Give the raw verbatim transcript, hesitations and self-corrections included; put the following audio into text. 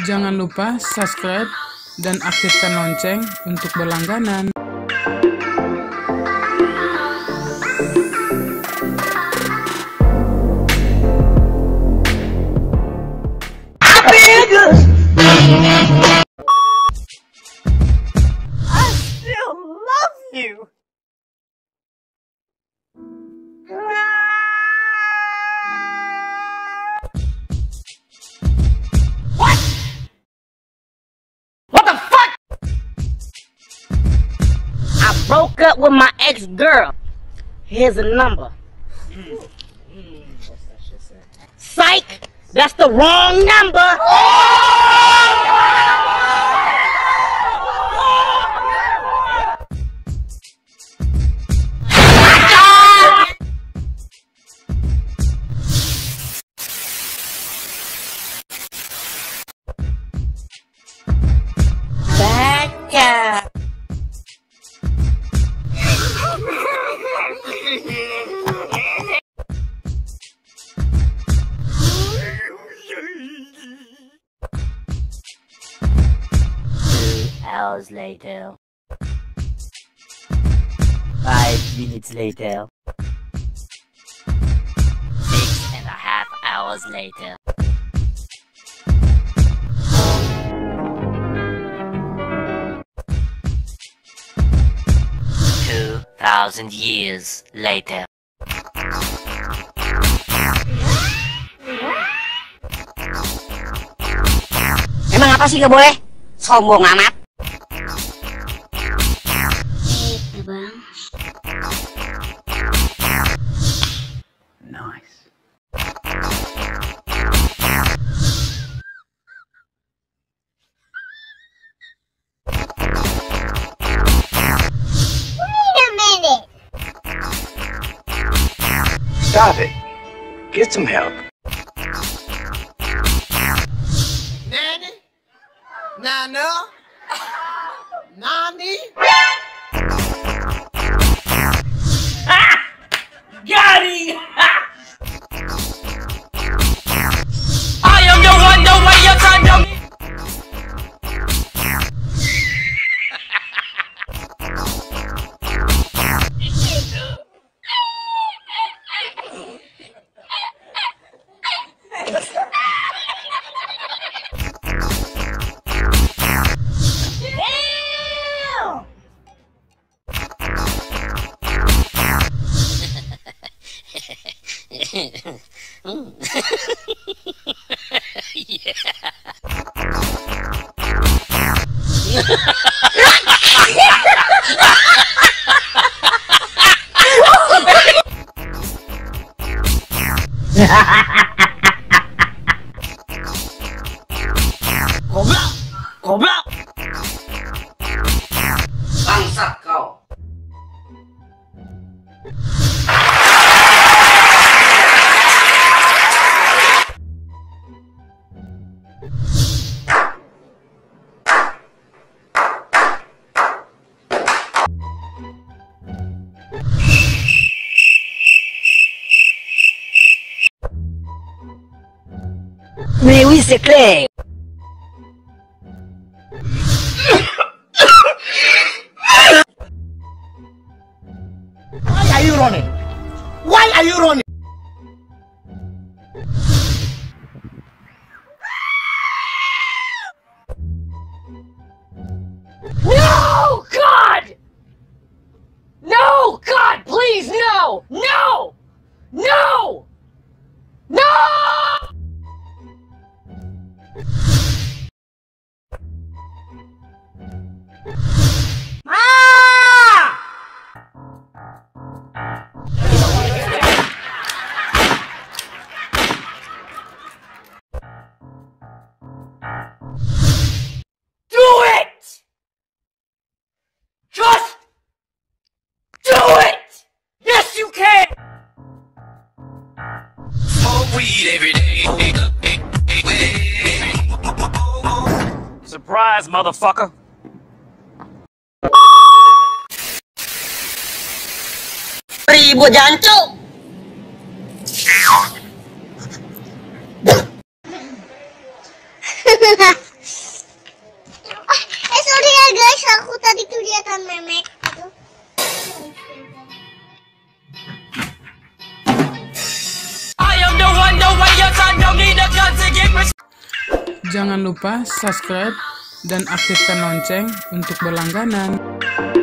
Jangan lupa subscribe dan aktifkan lonceng untuk berlangganan. I still love you. What? What the fuck? I broke up with my ex-girl. Here's a number. Psych! That's the wrong number! Pakai. Hours later. Five minutes later. Six and a half hours later. Two thousand years later. Emang apa sih gak boleh? Sombong amat. Bang. Nice. Wait a minute. Stop it. Get some help. Nanny? Nana? Nani? Got him! I am the one, the way you turn your... Goblok! Goblok! Bangsat kau. Mais oui, c'est clair. Why are you running? Why are you running? No, God! No, God, please, no! No! No! No! Ah! Do it! Just do it! Yes, you can! Smoke weed every day. Surprise, motherfucker! Ribut jancuk! Jangan lupa subscribe dan aktifkan lonceng untuk berlangganan.